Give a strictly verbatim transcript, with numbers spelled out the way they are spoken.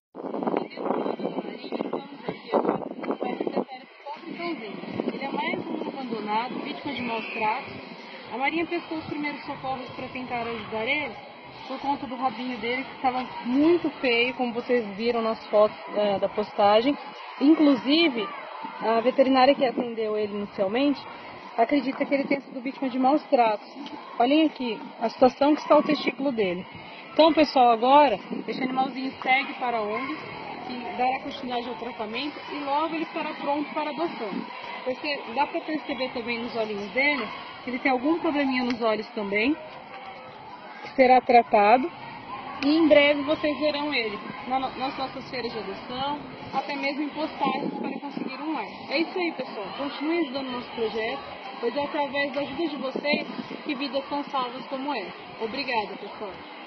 Ele é mais um abandonado, vítima de maus tratos. A Marinha prestou os primeiros socorros para tentar ajudar ele, por conta do rabinho dele, que estava muito feio, como vocês viram nas fotos uh, da postagem. Inclusive, a veterinária que atendeu ele inicialmente acredita que ele tenha sido vítima de maus tratos. Olhem aqui a situação que está o testículo dele. Então, pessoal, agora esse animalzinho segue para a O N G, que dará continuidade ao tratamento e logo ele estará pronto para adoção. Porque dá para perceber também nos olhinhos dele que ele tem algum probleminha nos olhos também, que será tratado. E em breve vocês verão ele na, nas nossas feiras de adoção, até mesmo em postagens para conseguir um lar. É isso aí, pessoal. Continuem ajudando o nosso projeto, pois é através da ajuda de vocês que vidas são salvas como essa. Obrigada, pessoal.